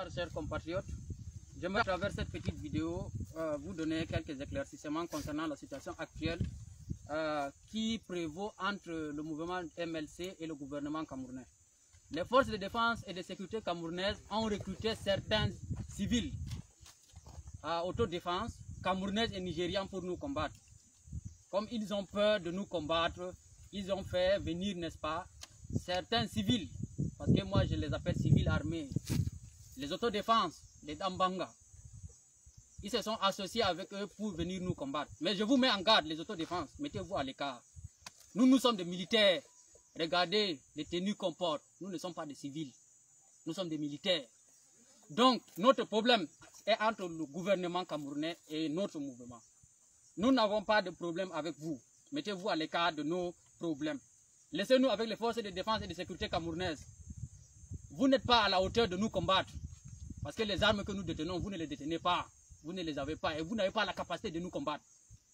Bonsoir chers compatriotes. J'aimerais à travers cette petite vidéo vous donner quelques éclaircissements concernant la situation actuelle qui prévaut entre le mouvement MLC et le gouvernement camerounais. Les forces de défense et de sécurité camerounaises ont recruté certains civils à autodéfense camerounaises et nigérians pour nous combattre. Comme ils ont peur de nous combattre, ils ont fait venir, n'est-ce pas, certains civils, parce que moi je les appelle civils armés, les autodéfenses, les Dambanga. Ils se sont associés avec eux pour venir nous combattre. Mais je vous mets en garde, les autodéfenses, mettez-vous à l'écart. Nous sommes des militaires. Regardez les tenues qu'on porte. Nous ne sommes pas des civils. Nous sommes des militaires. Donc, notre problème est entre le gouvernement camerounais et notre mouvement. Nous n'avons pas de problème avec vous. Mettez-vous à l'écart de nos problèmes. Laissez-nous avec les forces de défense et de sécurité camerounaises. Vous n'êtes pas à la hauteur de nous combattre. Parce que les armes que nous détenons, vous ne les détenez pas. Vous ne les avez pas et vous n'avez pas la capacité de nous combattre.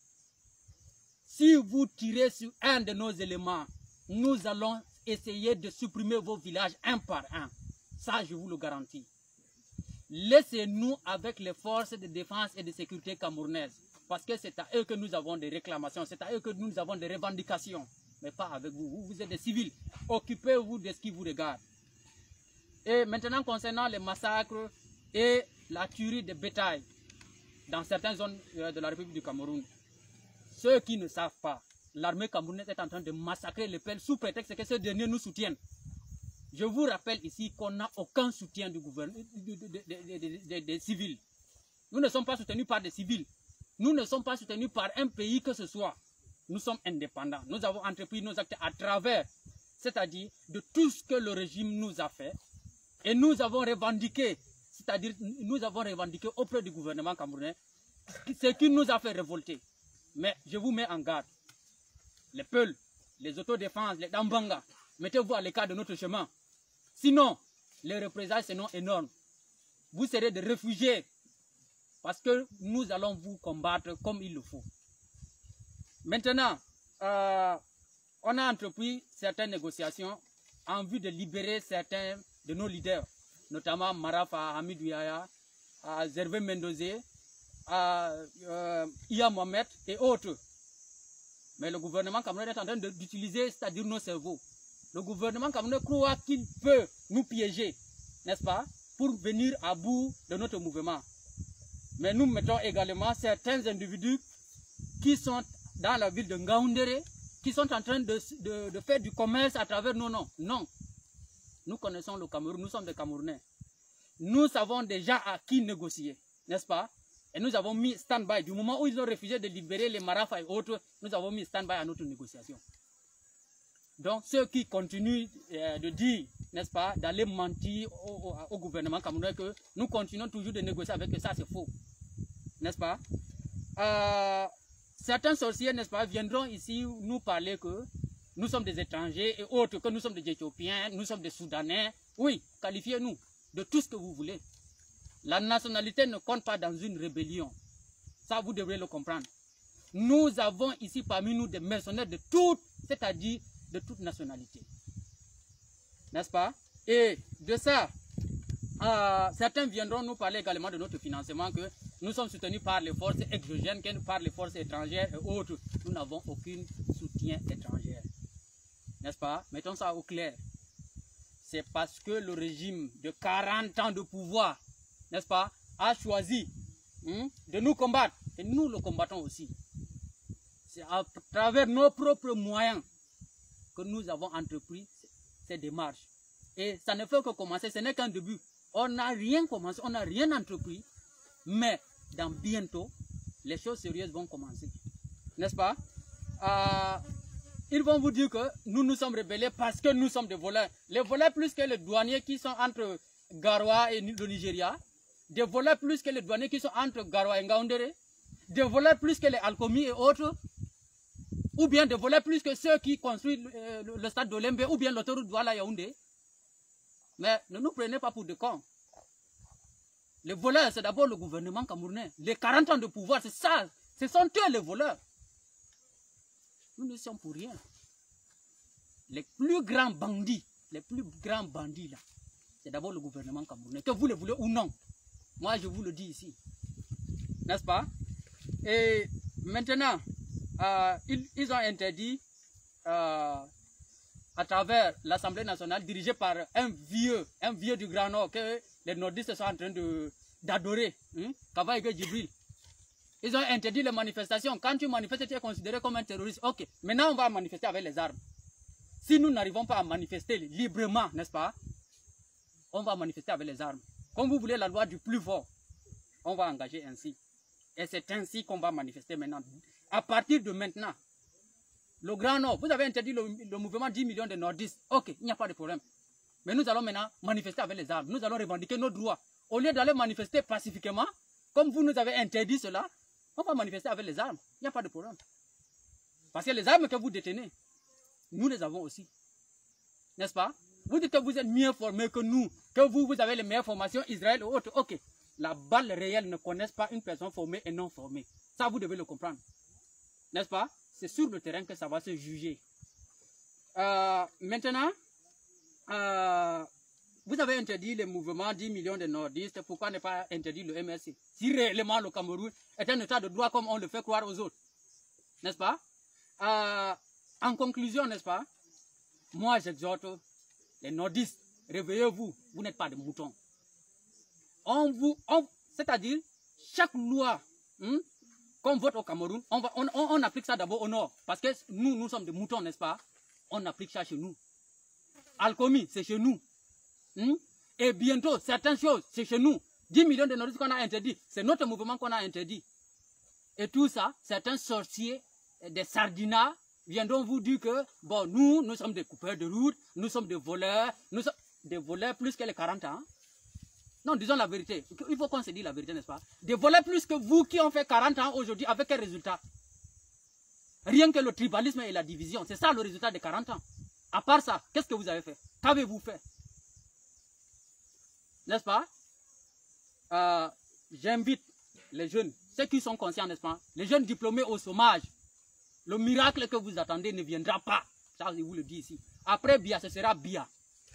Si vous tirez sur un de nos éléments, nous allons essayer de supprimer vos villages un par un. Ça, je vous le garantis. Laissez-nous avec les forces de défense et de sécurité camerounaises. Parce que c'est à eux que nous avons des réclamations, c'est à eux que nous avons des revendications. Mais pas avec vous. Vous êtes des civils. Occupez-vous de ce qui vous regarde. Et maintenant, concernant les massacres et la tuerie de bétail dans certaines zones de la République du Cameroun, ceux qui ne savent pas, l'armée camerounaise est en train de massacrer les peuples sous prétexte que ces derniers nous soutiennent. Je vous rappelle ici qu'on n'a aucun soutien du gouvernement, des civils. Nous ne sommes pas soutenus par des civils. Nous ne sommes pas soutenus par un pays que ce soit. Nous sommes indépendants. Nous avons entrepris nos actes à travers, c'est-à-dire de tout ce que le régime nous a fait. Et nous avons revendiqué, c'est-à-dire nous avons revendiqué auprès du gouvernement camerounais ce qui nous a fait révolter. Mais je vous mets en garde. Les Peuls, les autodéfenses, les Dambanga, mettez-vous à l'écart de notre chemin. Sinon, les représailles seront énormes. Vous serez des réfugiés parce que nous allons vous combattre comme il le faut. Maintenant, on a entrepris certaines négociations en vue de libérer certains de nos leaders, notamment Marafa, Hamidou Yahya, Zervé Mendozé, Iya Mohamed et autres. Mais le gouvernement camerounais est en train d'utiliser, c'est-à-dire nos cerveaux. Le gouvernement camerounais croit qu'il peut nous piéger, n'est-ce pas, pour venir à bout de notre mouvement. Mais nous mettons également certains individus qui sont dans la ville de Ngaoundéré, qui sont en train de faire du commerce à travers nos noms. Non. Nous connaissons le Cameroun, nous sommes des Camerounais. Nous savons déjà à qui négocier, n'est-ce pas? Et nous avons mis stand-by. Du moment où ils ont refusé de libérer les Marafa et autres, nous avons mis stand-by à notre négociation. Donc ceux qui continuent de dire, n'est-ce pas, d'aller mentir au gouvernement camerounais que nous continuons toujours de négocier avec eux, ça c'est faux. N'est-ce pas? Certains sorciers, n'est-ce pas, viendront ici nous parler que nous sommes des étrangers et autres, que nous sommes des Éthiopiens, nous sommes des Soudanais. Oui, qualifiez-nous de tout ce que vous voulez. La nationalité ne compte pas dans une rébellion. Ça, vous devrez le comprendre. Nous avons ici parmi nous des mercenaires de toutes, c'est-à-dire de toute nationalité. N'est-ce pas? Et de ça, certains viendront nous parler également de notre financement, que nous sommes soutenus par les forces exogènes, par les forces étrangères et autres. Nous n'avons aucun soutien étranger. N'est-ce pas? Mettons ça au clair. C'est parce que le régime de 40 ans de pouvoir, n'est-ce pas, a choisi de nous combattre. Et nous le combattons aussi. C'est à travers nos propres moyens que nous avons entrepris ces démarches. Et ça ne fait que commencer, ce n'est qu'un début. On n'a rien commencé, on n'a rien entrepris. Mais dans bientôt, les choses sérieuses vont commencer. N'est-ce pas? Ils vont vous dire que nous nous sommes rebellés parce que nous sommes des voleurs. Les voleurs plus que les douaniers qui sont entre Garoua et le Nigeria. Des voleurs plus que les douaniers qui sont entre Garoua et Ngaoundéré. Des voleurs plus que les Alcomi et autres. Ou bien des voleurs plus que ceux qui construisent le stade d'Olembe ou bien l'autoroute Douala-Yaoundé. Mais ne nous prenez pas pour des cons. Les voleurs, c'est d'abord le gouvernement camerounais. Les 40 ans de pouvoir, c'est ça. Ce sont eux les voleurs. Nous ne sommes pour rien. Les plus grands bandits là, c'est d'abord le gouvernement camerounais, que vous le voulez ou non. Moi, je vous le dis ici. N'est-ce pas? Et maintenant, ils ont interdit, à travers l'Assemblée nationale, dirigée par un vieux du Grand Nord, que les nordistes sont en train d'adorer, Kavaïga Djibril. Ils ont interdit les manifestations. Quand tu manifestes, tu es considéré comme un terroriste. Ok, maintenant on va manifester avec les armes. Si nous n'arrivons pas à manifester librement, n'est-ce pas? On va manifester avec les armes. Comme vous voulez la loi du plus fort, on va engager ainsi. Et c'est ainsi qu'on va manifester maintenant. À partir de maintenant, le Grand Nord, vous avez interdit le mouvement 10 millions de nordistes. Ok, il n'y a pas de problème. Mais nous allons maintenant manifester avec les armes. Nous allons revendiquer nos droits. Au lieu d'aller manifester pacifiquement, comme vous nous avez interdit cela, on va manifester avec les armes. Il n'y a pas de problème. Parce que les armes que vous détenez, nous les avons aussi. N'est-ce pas? Vous dites que vous êtes mieux formés que nous, que vous avez les meilleures formations, Israël ou autres. Ok. La balle réelle ne connaît pas une personne formée et non formée. Ça, vous devez le comprendre. N'est-ce pas? C'est sur le terrain que ça va se juger. Maintenant, vous avez interdit les mouvements 10 millions de nordistes. Pourquoi ne pas interdire le MLC? Si réellement le Cameroun est un état de droit comme on le fait croire aux autres. N'est-ce pas? En conclusion, n'est-ce pas? Moi, j'exhorte les nordistes, réveillez-vous, vous n'êtes pas des moutons. C'est-à-dire, chaque loi qu'on vote au Cameroun, on applique ça d'abord au nord. Parce que nous sommes des moutons, n'est-ce pas? On applique ça chez nous. Alcomi, c'est chez nous. Et bientôt, certaines choses, c'est chez nous. 10 millions de nordistes qu'on a interdits, c'est notre mouvement qu'on a interdit. Et tout ça, certains sorciers, des sardinats, viendront vous dire que, bon, nous sommes des coupeurs de route, nous sommes des voleurs plus que les 40 ans. Non, disons la vérité. Il faut qu'on se dise la vérité, n'est-ce pas? Des voleurs plus que vous qui ont fait 40 ans aujourd'hui, avec quel résultat? Rien que le tribalisme et la division. C'est ça le résultat des 40 ans. À part ça, qu'est-ce que vous avez fait? Qu'avez-vous fait? N'est-ce pas? J'invite les jeunes, ceux qui sont conscients, n'est-ce pas? Les jeunes diplômés au chômage. Le miracle que vous attendez ne viendra pas. Ça, je vous le dis ici. Après Bia, ce sera Bia.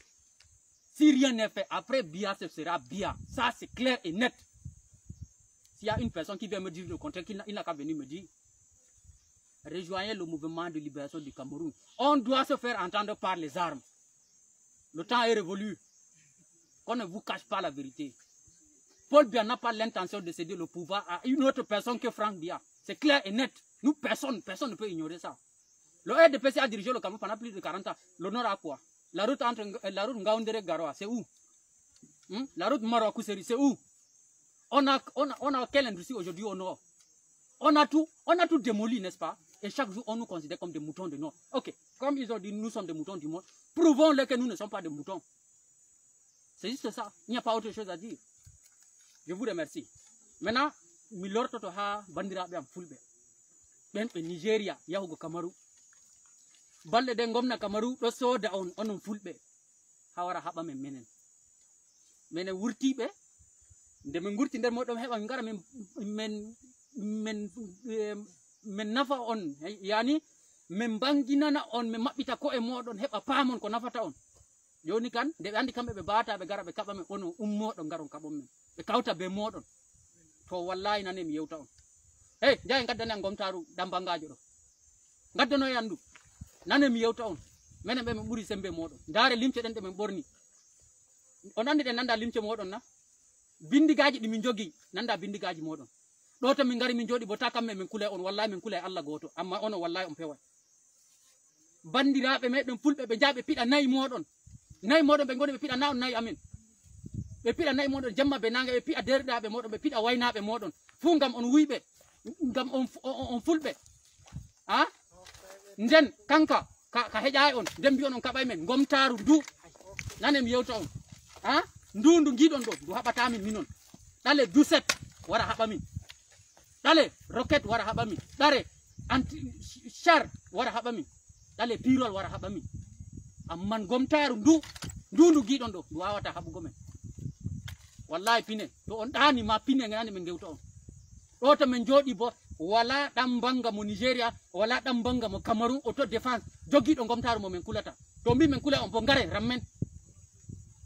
Si rien n'est fait, après Bia, ce sera Bia. Ça, c'est clair et net. S'il y a une personne qui vient me dire le contraire, il n'a qu'à venir me dire. Rejoignez le mouvement de libération du Cameroun. On doit se faire entendre par les armes. Le temps est révolu. Qu'on ne vous cache pas la vérité. Paul Biya n'a pas l'intention de céder le pouvoir à une autre personne que Franck Biya. C'est clair et net. Nous, personne ne peut ignorer ça. Le RDPC a dirigé le Cameroun pendant plus de 40 ans. L'honneur à quoi? La route Ngaoundéré-Garoua, c'est où? La route Maroc-Kousséri, c'est où? On a quelle industrie aujourd'hui au nord? On a tout démoli, n'est-ce pas? Et chaque jour, on nous considère comme des moutons du nord. Ok, comme ils ont dit, nous sommes des moutons du monde. Prouvons-le que nous ne sommes pas des moutons. C'est juste ça. Il n'y a pas autre chose à dire. Je vous remercie. Maintenant, Milor Totoha Bandira Biam Fulbe. Ben Nigeria, Yahugo Kamaru. Balle de Ngomna Kamaru, Rosso da on Fulbe. Hawara Haba Menen. Menen Wurtibe. De Mengurti der Modom Heba Ngara men nafa on. Yani, men banginana on, men mapita ko e modon heba pamon ko nafata on. Joni kan de andi kambe be bata be gara be kaba men ono ummodo ngaron kabon men be kawta be modon to wallahi nanem yewta on hey jay gaddane ngomtaru dambangajo do gaddano yandu nanem yewta on menen be men buri sembe modon dare limce den de men borni on andi de nanda limce modon na bindigaji di min jogi nanda bindigaji modon do to min ngari min jodi bo takam men kulay on wallahi min kulay Allah goto amma ono wallahi on peway bandirabe medon fulbe be jabe pida nay modon nay modon be ngoni be pida naw nay amen be pida nay modon jamma be nanga be pida derdabe modon be pida waynabe modon fu ngam on wuybe ngam on fulbe ha nden kanka ka hejaay on dembi on kabay men ngomtaru du nanem yewta on ha ndundu ngidon do du habata min minon dale du set wara haba min dale rocket wara haba min dare anti char wara haba min dale pirol wara haba min amman gomtaru ndu gidon do wawata habugo men wallahi pine to on dani ma pine ngani men gewto on do to men jodi bo wala dam banga mo Nigeria wala dam banga mo Cameroun auto défense jogido gomtaru mo men kulata to mi men kula on bo ngare rammen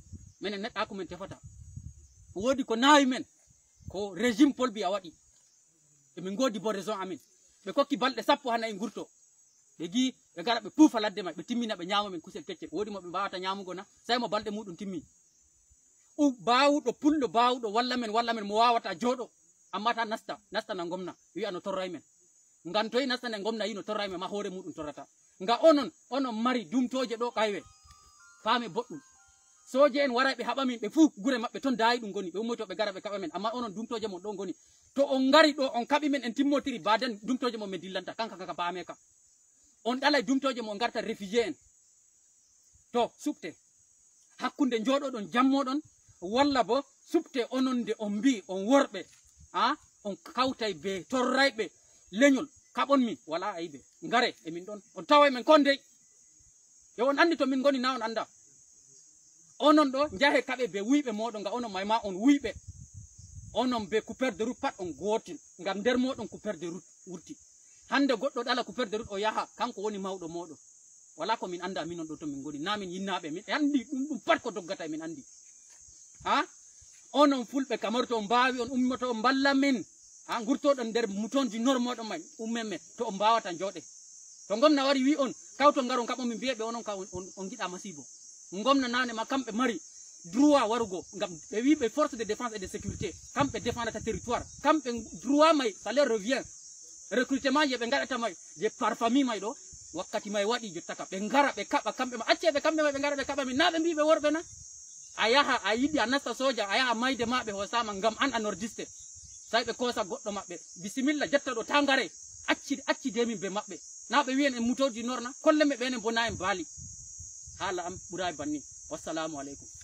minen neɗɗa ko men tefata wodi ko nawi men ko régime Paul Biya waɗi emin godi bo raison amin ɓe kokki balɗe 14 gurto ɓe gi ɓe gara ɓe puufa ladde may ɓe timmina ɓe ñama men kusel keccel wodi mo ɓe mbawata ñamugo na sai mo balɗe muɗum timmi bawuɗo pulɗo bawuɗo walla men mo wawata jooɗo amma ta nasta na gomna wi'a no torray men ngam toyi nasta ne gomna yi no torray men ma hoore muɗum torrata nga onon mari dumtoje ɗo kaywe faame boɗɗum soje en waray ɓe haɓa min ɓe fuu gure maɓɓe ton dayi ɗum goni ɓe ummoto ɓe gara ɓe kaɓa men amma onon dumtoje mon ɗo goni to on ngari ɗo on kaɓi men en timmotiri baden dumtoje mon min dillanta kanka kaka baame ka on ɗalay dumtoje mon garta réfugié en to supte hakkunde jooɗoɗon jammoɗon walla bo supte onon nde on mbi on worɓe on kawtay be torrayɓe leñol kaɓon min wala ayiɓe ngare emin ɗon on taway men kon dey yo on andi to min goni na on anda onon ɗo jahe kaɓe be wuyɓe moɗon nga onon mayma on wuyɓe onon be coupeur de route pat on gotin ngam nder moɗon coupeur de route wurti hande goɗɗo ɗala coupeur de route o yaha kanko woni mawɗo moɗon wala ko min anda minon ɗo to min goni na min yinnaɓe min andi ɗum pat ko doggata min andi onon fulɓe kamar to on mbawi on ummoto on balla min gurtoɗon nder mutonji normoɗon may ummen men to on mbawata jooɗe to gomna wari wi on kawto ngaron kaɓo min mbiyeɓe onon ka on giɗa masibo gomna nane ma kamɓe mari droit warugo ngam ɓe wi ɓe force de défense et de sécurité kamɓe défendata territoire kamɓe droit may ça leur revient recrutement je ɓe gaɗata may je par famille may ɗo wakkati may waɗi jottaka ɓe ngara ɓe kaɓa kamɓe ma acceɓe kamɓe may ɓe ngara ɓe kaɓa min na ɓe mbiɓe worɓe na a yaha a yiɗi a nasta soja a yaha mayde maɓe hosama ngam an nordiste sai ɓe kosa goɗɗo maɓɓe bisimilla jetta ɗo ta ngare acci demin be maɓɓe na ɓe wiyen en mutoji norna kolleme ɓenen bo na en baali haala am ɓuray banni wassalamu aleykum